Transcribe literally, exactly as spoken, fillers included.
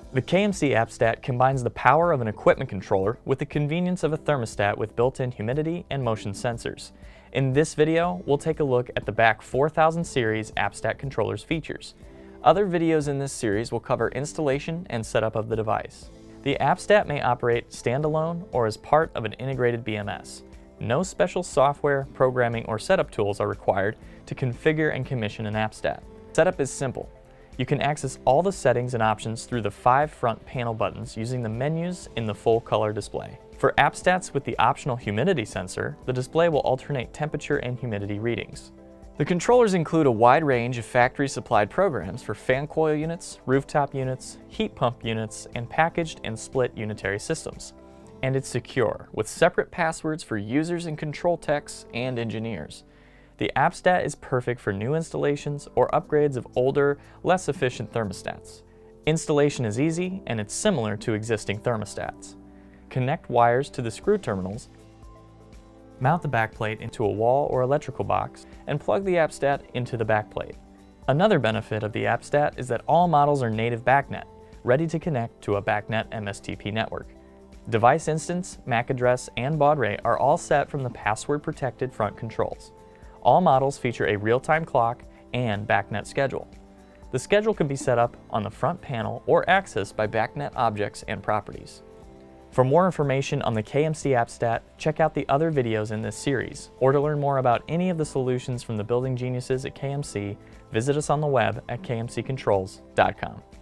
The K M C AppStat combines the power of an equipment controller with the convenience of a thermostat with built-in humidity and motion sensors. In this video, we'll take a look at the B A C four thousand series AppStat controller's features. Other videos in this series will cover installation and setup of the device. The AppStat may operate standalone or as part of an integrated B M S. No special software, programming, or setup tools are required to configure and commission an AppStat. Setup is simple. You can access all the settings and options through the five front panel buttons using the menus in the full color display. For AppStats with the optional humidity sensor, the display will alternate temperature and humidity readings. The controllers include a wide range of factory-supplied programs for fan coil units, rooftop units, heat pump units, and packaged and split unitary systems. And it's secure, with separate passwords for users and control techs and engineers. The AppStat is perfect for new installations or upgrades of older, less efficient thermostats. Installation is easy, and it's similar to existing thermostats. Connect wires to the screw terminals, mount the backplate into a wall or electrical box, and plug the AppStat into the backplate. Another benefit of the AppStat is that all models are native BACnet, ready to connect to a BACnet M S T P network. Device instance, M A C address, and baud rate are all set from the password-protected front controls. All models feature a real-time clock and BACnet schedule. The schedule can be set up on the front panel or accessed by BACnet objects and properties. For more information on the K M C AppStat, check out the other videos in this series, or to learn more about any of the solutions from the building geniuses at K M C, visit us on the web at K M C controls dot com.